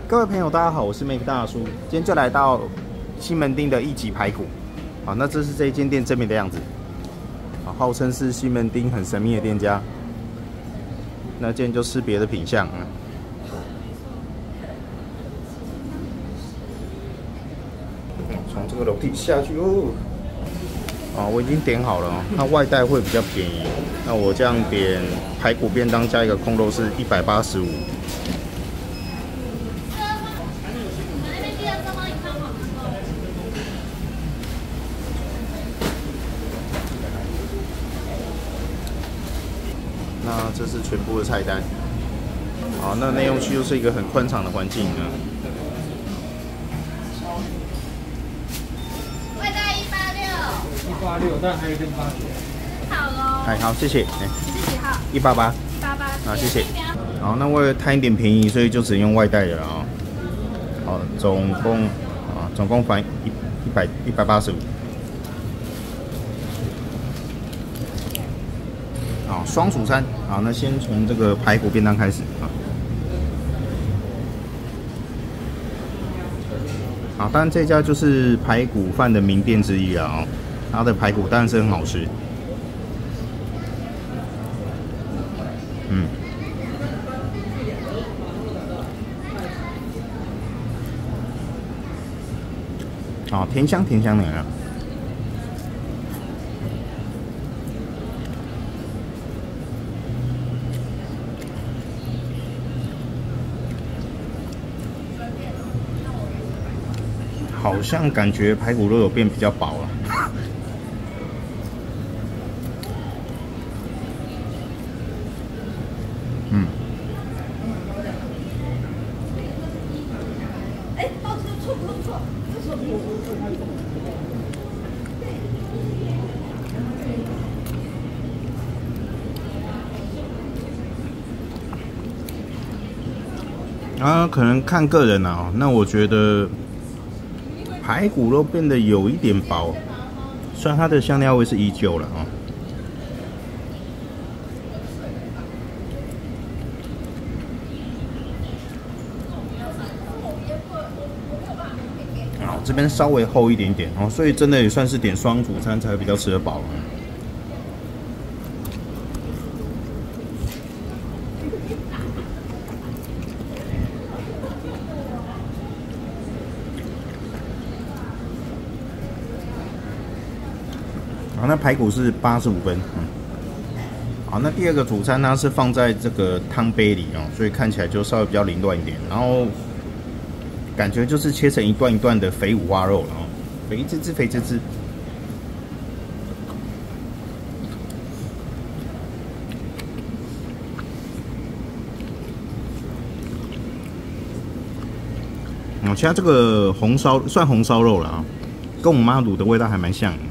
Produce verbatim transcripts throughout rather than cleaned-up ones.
各位朋友，大家好，我是 Make 大叔，今天就来到西门町的一级排骨。好，那这是这一间店正面的样子。好，号称是西门町很神秘的店家。那今天就吃别的品相。嗯从这个楼梯下去哦。哦，我已经点好了哦。那外带会比较便宜。那我这样点排骨便当加一个控肉是一百八十五。那这是全部的菜单。好，那内用区又是一个很宽敞的环境啊。 外带一八六， 一八六，但还有一根八九。 好喽。 哎，好，谢谢。哎， 是几号？ 一八八。 八八。 好，谢谢。好，那为了贪一点便宜，所以就只能用外带了啊。好，总共啊，总共返一一百一百八十五。好，双主餐。好，那先从这个排骨便当开始啊。好，当然这家就是排骨饭的名店之一了啊、哦。它的排骨当然是很好吃。嗯。好，甜香甜香的啊。好像感觉排骨肉有变比较薄了。嗯。 哎，好吃，不错不错，不错。 啊，可能看个人啊。那我觉得排骨肉变得有一点薄，虽然它的香料味是依旧了啊。好，这边稍微厚一点点哦，所以真的也算是点双主餐才会比较吃得饱。好，那排骨是八十五分，嗯。好，那第二个主餐呢是放在这个汤杯里哦，所以看起来就稍微比较凌乱一点，然后感觉就是切成一段一段的肥五花肉了哦，肥滋滋，肥滋滋。哦，其他这个红烧算红烧肉了啊，跟我妈卤的味道还蛮像的。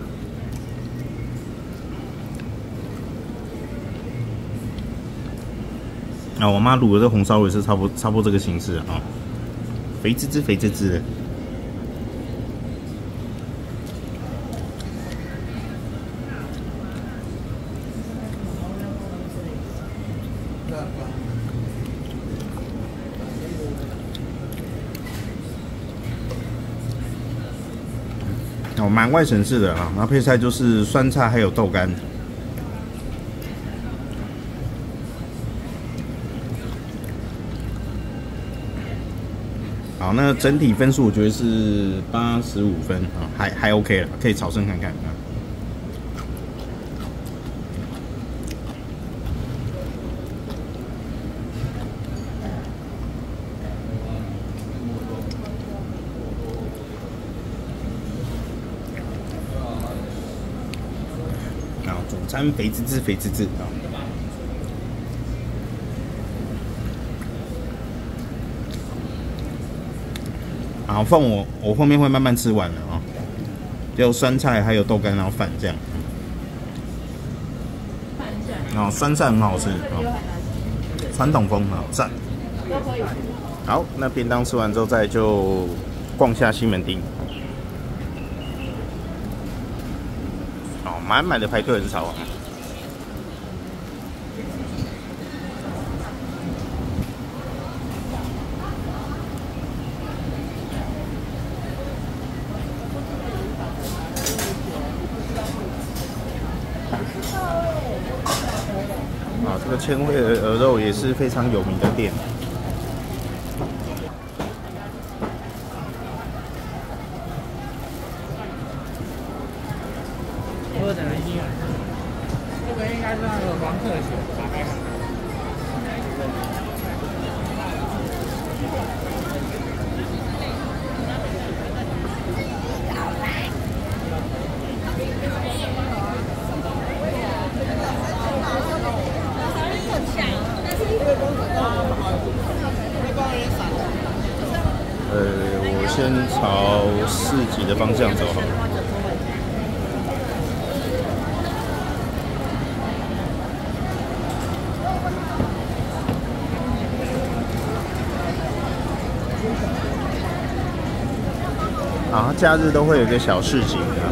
啊，我妈卤的这红烧肉也是差不多差不多这个形式啊，肥滋滋肥滋滋的。哦，蛮外省式的啊，然后配菜就是酸菜还有豆干。好，那整体分数我觉得是八十五分啊，还还 OK 了，可以炒生看看啊。好，主餐肥滋滋，肥滋滋啊。好，饭我我后面会慢慢吃完的啊，就酸菜还有豆干，然后饭这样。然后酸菜很好吃啊，传统风啊，赞。好，那便当吃完之后，再就逛下西门町。好，满满的排队人潮啊。 千惠的鹅肉也是非常有名的店。 喝的一样，这个应该是那个黄色血，打开看。 呃，我先朝市集的方向走好了。啊，假日都会有一个小市集啊。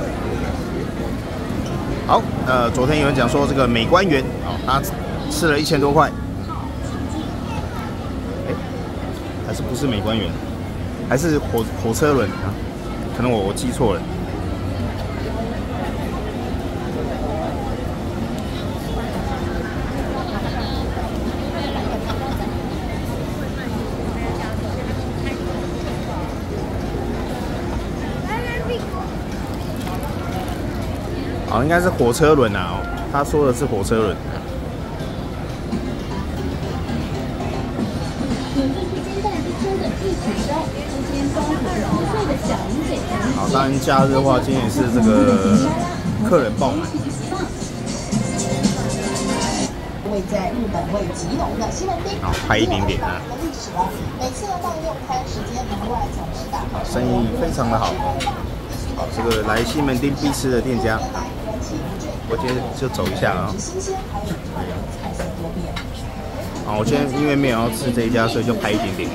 好，呃，昨天有人讲说这个美官园哦，他吃了一千多块。哎，还是不是美官园？还是火火车轮啊？可能我我记错了。哦，应该是火车轮啊！哦，他说的是火车轮。好，当然假日的话，今天也是这个客人爆满。 位在日本为吉隆的西门町， 好，拍一点点啊。 历史了，每次呢到用餐时间另外总是打好，生意非常的好。好，这个来西门町必吃的店家，我今天就走一下啊。好，我今天因为没有要吃这一家，所以就拍一点点。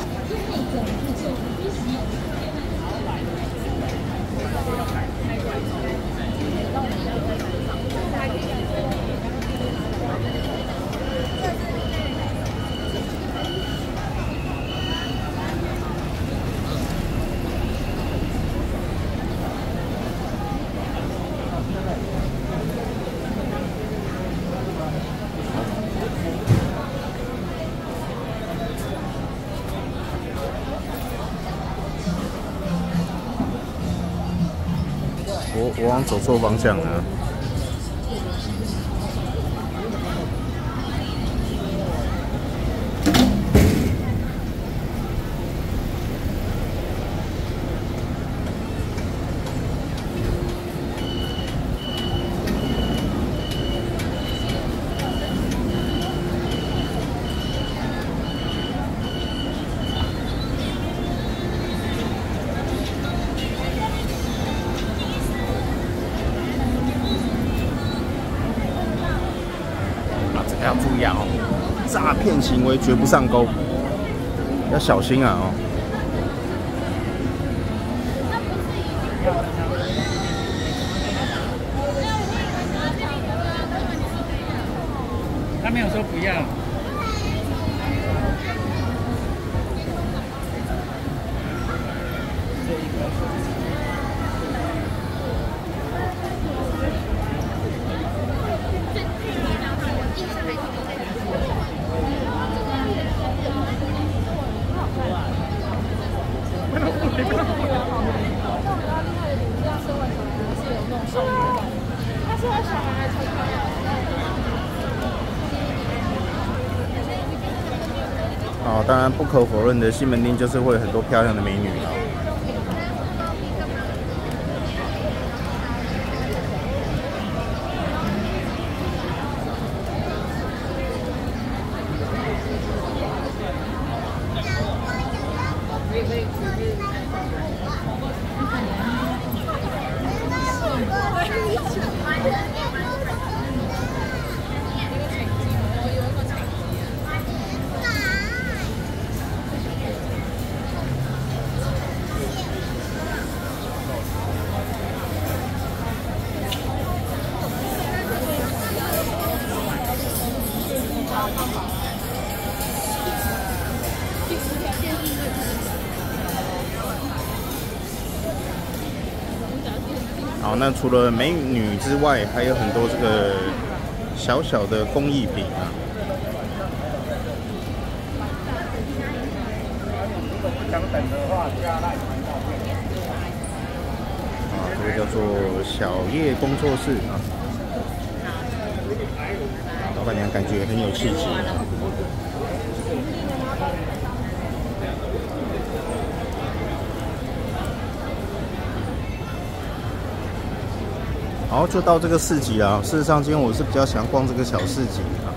我我往走错方向了。要注意啊！哦，诈骗行为绝不上钩，要小心啊！哦， 他没有说不要。 哦，当然不可否认的，西门町就是会有很多漂亮的美女啊。好，那除了美女之外，还有很多这个小小的工艺品啊。 想等的话，加赖传照片。 啊，这个叫做小叶工作室啊。老板娘感觉很有气质。然后就到这个市集啦。事实上，今天我是比较喜欢逛这个小市集啊。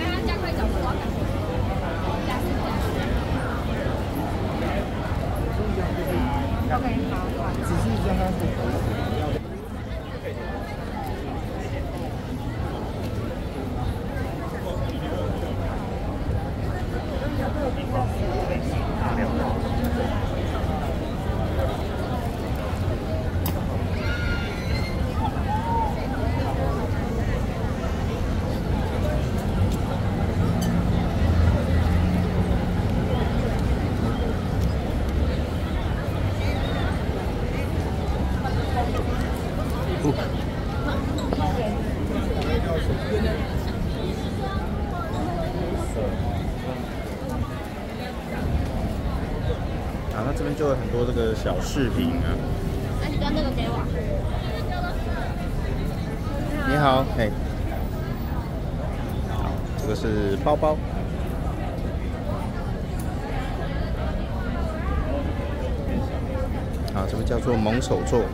只是刚刚不可以。 啊，那这边就有很多这个小饰品啊。 那你端这个给我。 你好，嘿。好，这个是包包。啊，这个叫做蒙手座。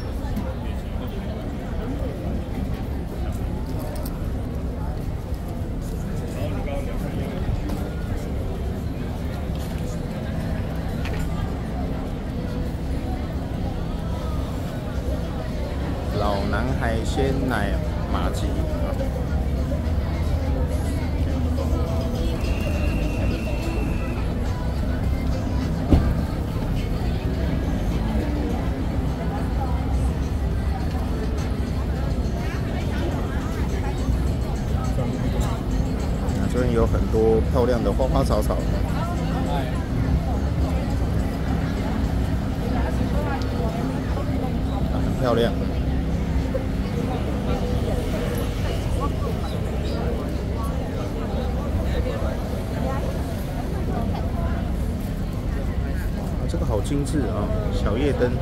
老南海鲜奶麻糬啊，这边有很多漂亮的花花草草，啊，很漂亮。这个好精致啊，小夜灯。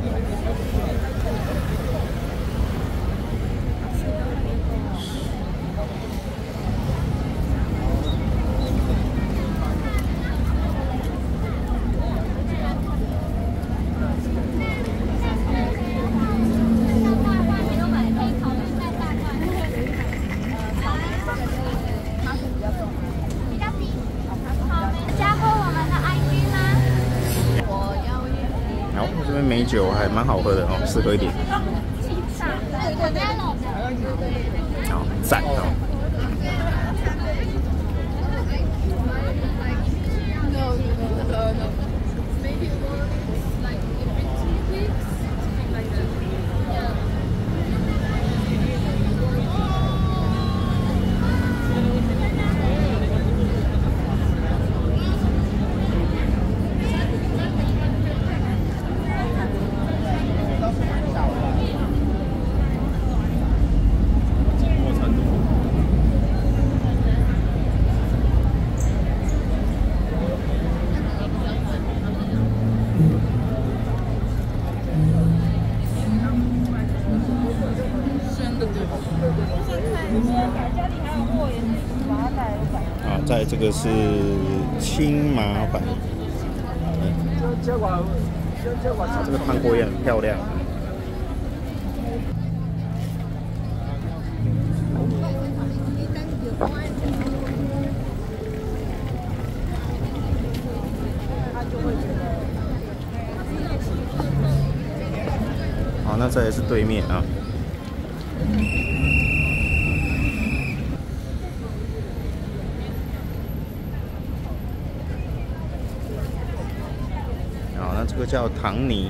然后这边美酒还蛮好喝的哦，试喝一点。好，赞哦。啊，在这个是青麻板，啊，这个糖果也很漂亮。好，那这也是对面啊。好，那这个叫糖泥。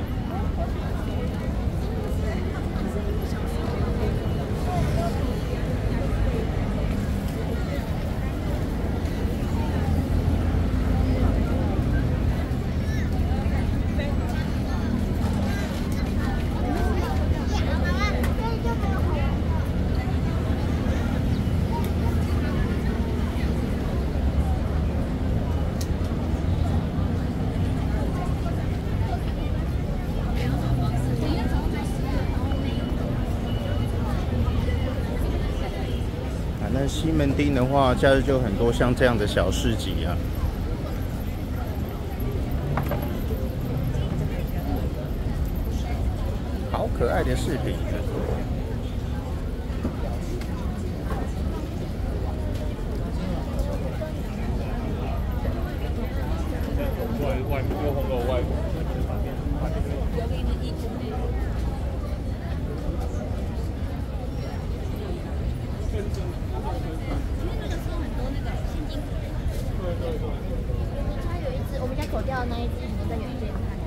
西门町的话，假日就很多像这样的小市集啊。好可爱的饰品。 外外面有红楼外。 它有一只，我们家口掉的那一只，你在远一点看。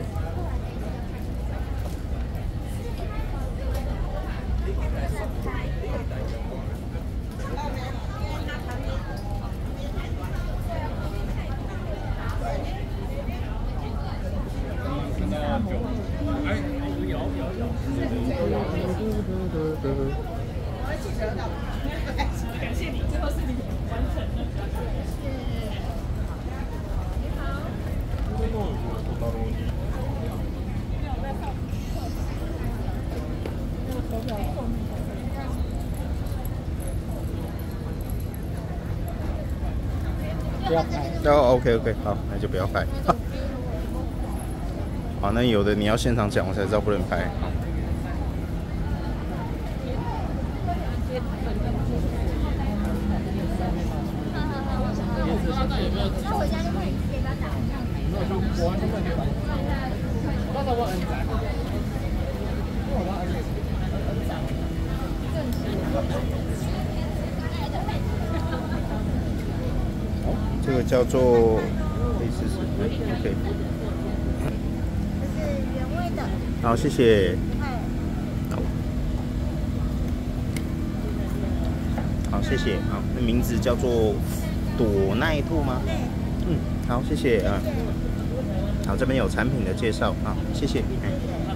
感谢你，最后是你完成了。 不要拍。 哦 ，OK OK， 好，那就不要拍。好，那有的你要现场讲，我才知道不能拍。好。 那回家就可以给他打。 没有，就我完全没有。我到时候我摁一下。我把摁一下。 好，这个叫做可以试试 ，OK。 这是原味的。 好，谢谢。好，好，谢谢。好，那名字叫做朵奈兔吗？ 对。 嗯，好，谢谢啊。好，这边有产品的介绍啊，谢谢。嗯。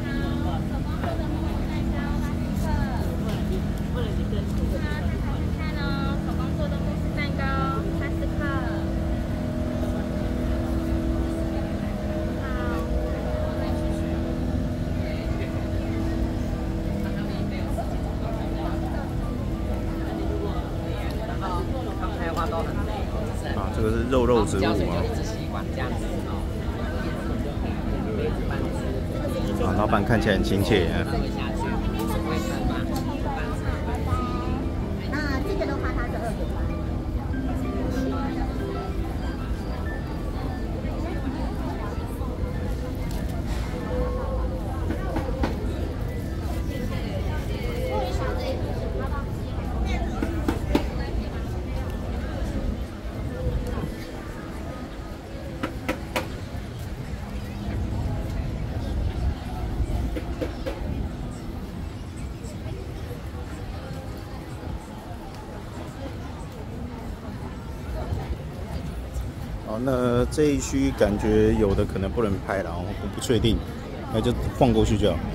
啊，这个是肉肉植物啊。啊，老板看起来很亲切啊。 那这个的话，它是二点八。 好，那这一区感觉有的可能不能拍了，我不确定，那就晃过去就好。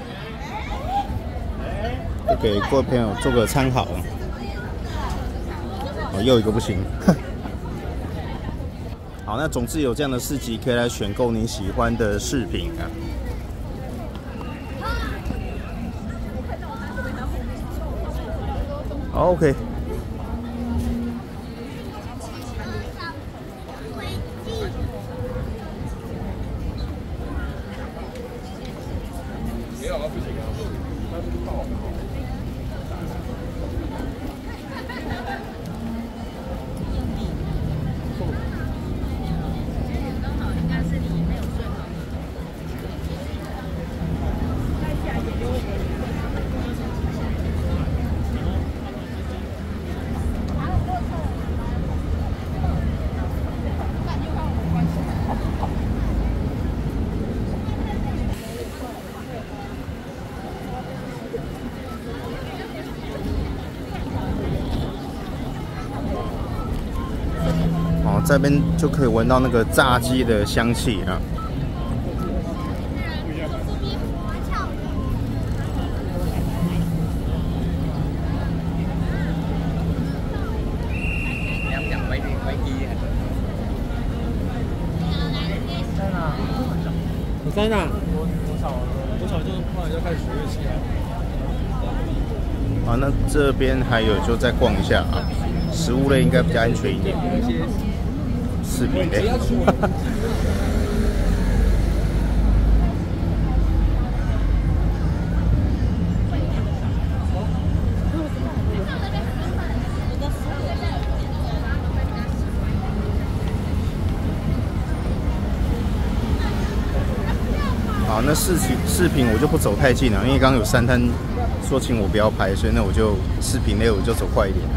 就给各位朋友做个参考。哦，又一个不行。好，那总之有这样的市集，可以来选购你喜欢的饰品啊。好 ，OK。 没有啊，不行啊，它是爆。 哦，这边就可以闻到那个炸鸡的香气啊。 我在哪？多少？多少就后来就开始学乐器了。 啊，那这边还有就再逛一下啊，食物类应该比较安全一点。饰品类。好，那饰品饰品我就不走太近了，因为刚刚有三摊说请我不要拍，所以那我就饰品类我就走快一点了。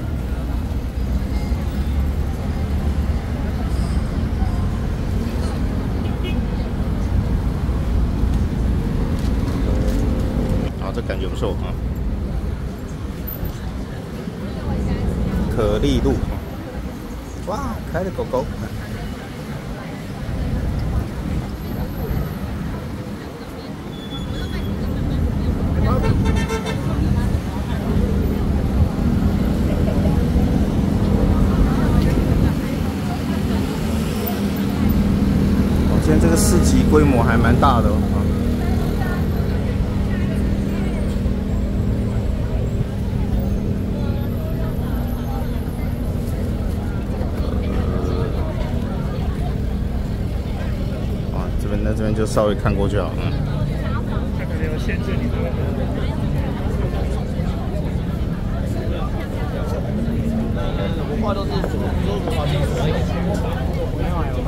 好，这感觉不错啊。可丽露，哇，可爱的狗狗。今天这个市集规模还蛮大的哦。啊，这边那这边就稍微看过就好，嗯。 它可能有限制你的。我画都是左左左滑进左右。没有啊。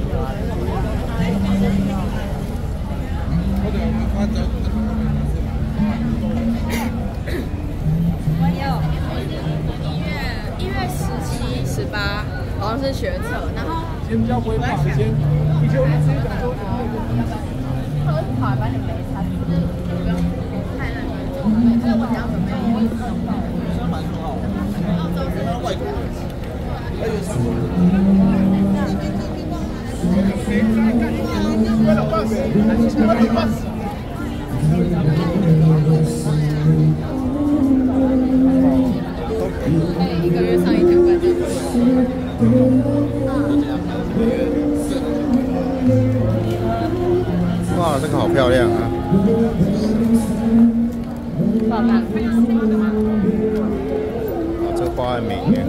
我有一月一月十七、十八，好像是学测，然后先比较不会怕，先你就直接讲说。 他会跑来把你没差，就是不用太认真。所以我想准备一个。 蛮好。澳洲是外国人。还有什么？ 哎，一个月上一千块钱。 哇，这个好漂亮啊！ 好看。 啊，这个花很美耶。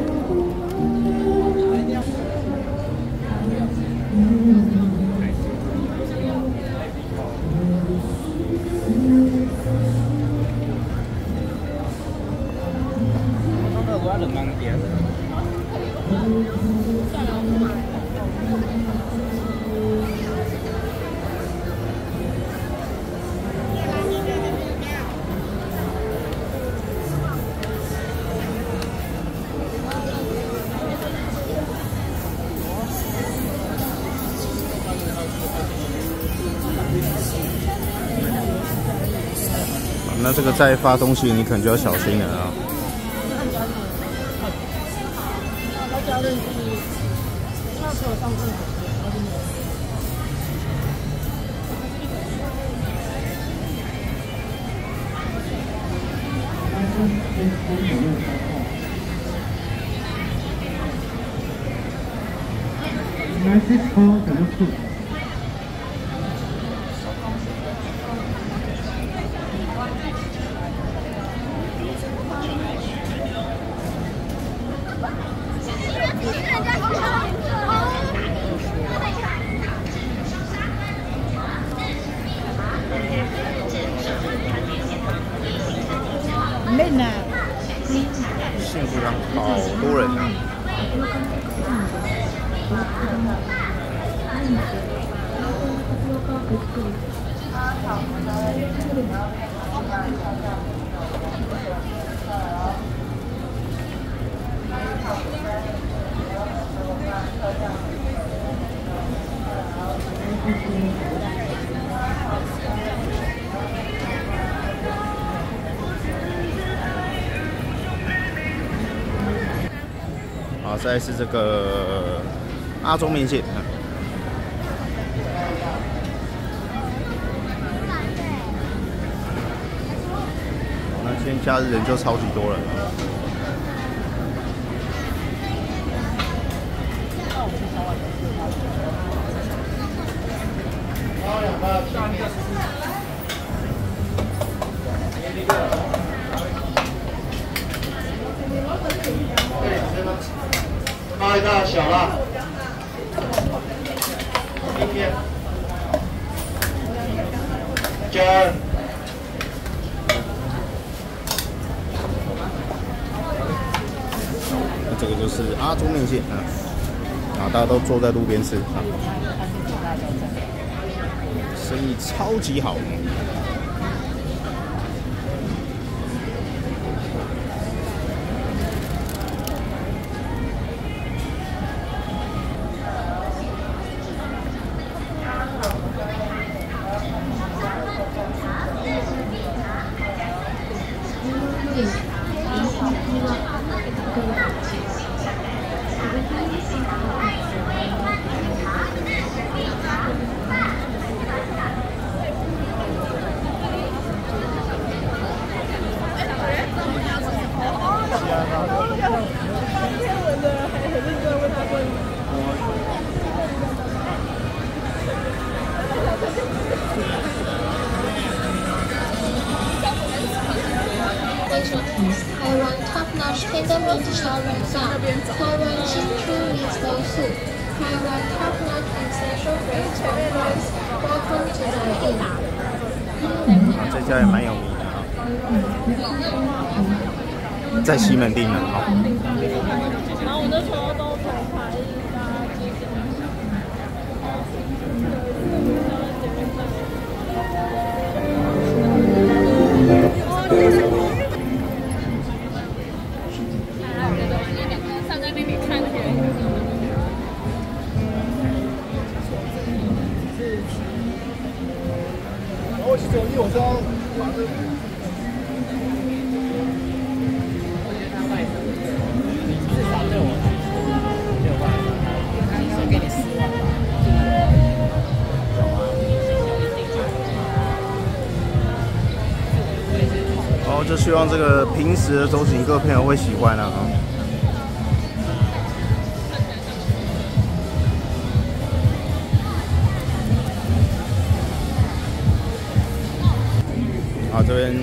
那这个再发东西，你可能就要小心了啊。 来，这车怎么去？ 累呢。 幸福堂好多人啊！好，再来是这个阿中面线。那今天假日人就超级多了。 大大小啦。一天。真。 那这个就是阿猪面线啊，啊，大家都坐在路边吃啊，生意超级好。 台湾 top-notch tender meat 小龙虾，台湾清楚米豆腐，台湾 top-notch ancestral bread burgers。Welcome to the Inn。 啊，这家也蛮有名的啊，在西门町呢啊。 然后我那时候都头排搭机车。 我其实因为我知道把这个，我觉得他外甥至少对我来说没有办法，他说给你十万吧。 然后就希望这个平时的周行各朋友会喜欢啊。啊，这边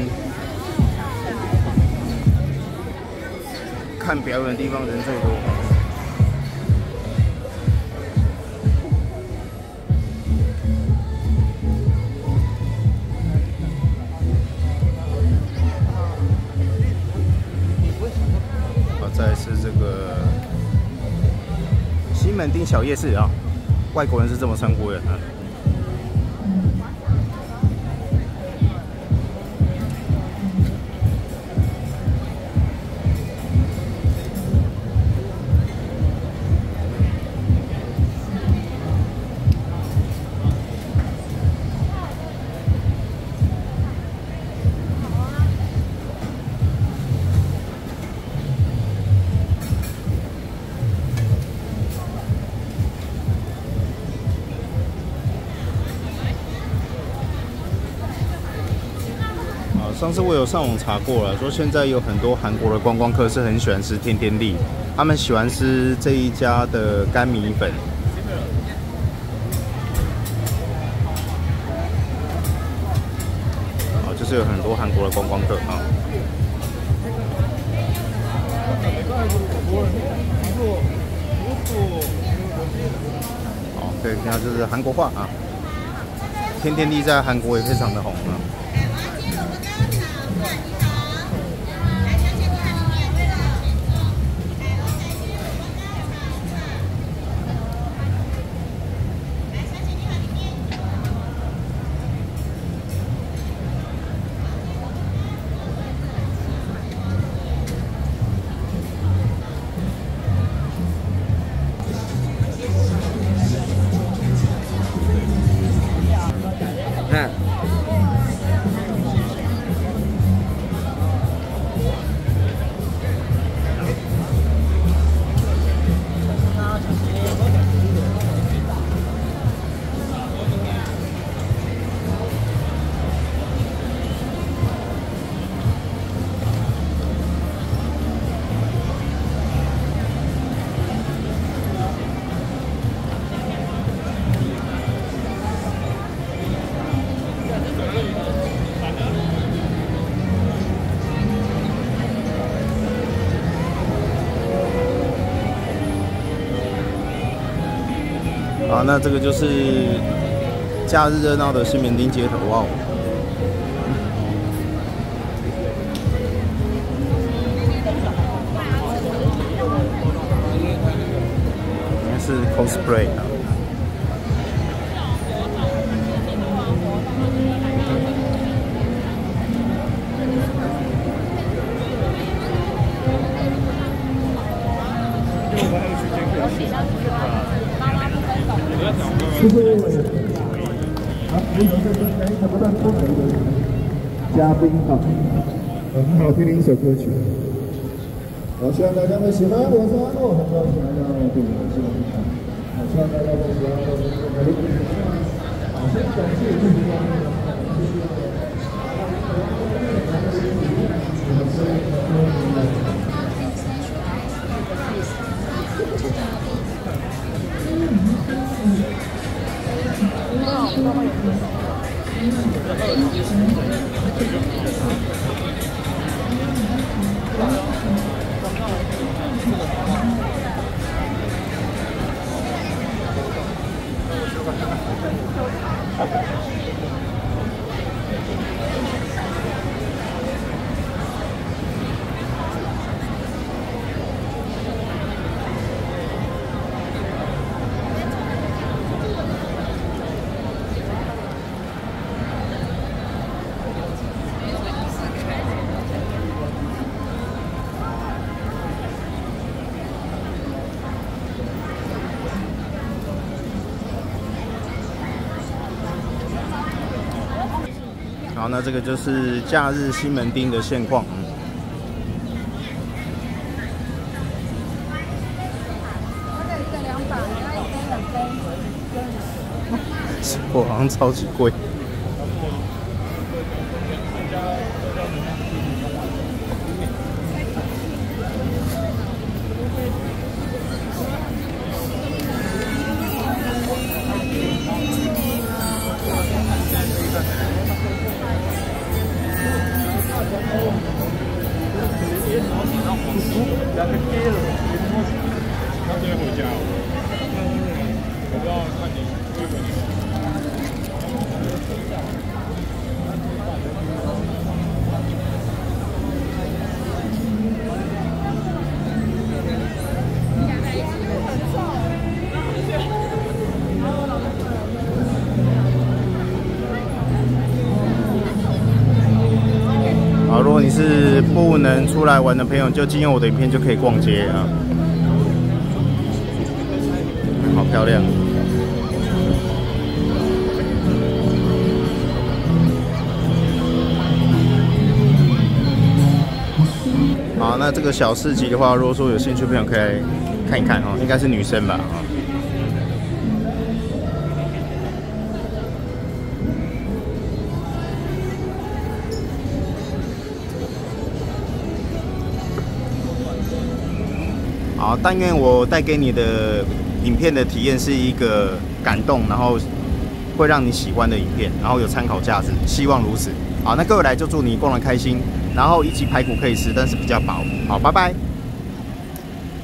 看表演的地方人最多。啊，再来是这个西门町小夜市啊，外国人是这么称呼的啊。上次我有上网查过了，说现在有很多韩国的观光客是很喜欢吃天天利，他们喜欢吃这一家的干米粉。啊，就是有很多韩国的观光客啊。好，可以看到就是韩国话啊，天天利在韩国也非常的红啊。 好，那这个就是假日热闹的西门町街头哇！应该是 cosplay 啊。 谢谢。好，非常感谢不断出场的嘉宾哈，很好听的一首歌曲。好，希望大家会喜欢。我是阿诺，很高兴来到这个新闻台。好，希望大家会喜欢我们的录制。好，先感谢自己的。 好，那这个就是假日西门町的现况。我好像超级贵。好，如果你是不能出来玩的朋友，就经由我的影片就可以逛街啊，好漂亮。好，那这个小市集的话，如果说有兴趣的朋友可以来看一看哦，应该是女生吧啊。好，但愿我带给你的影片的体验是一个感动，然后会让你喜欢的影片，然后有参考价值，希望如此。好，那各位来就祝你逛得开心，然后一级排骨可以吃，但是比较薄。好，拜拜。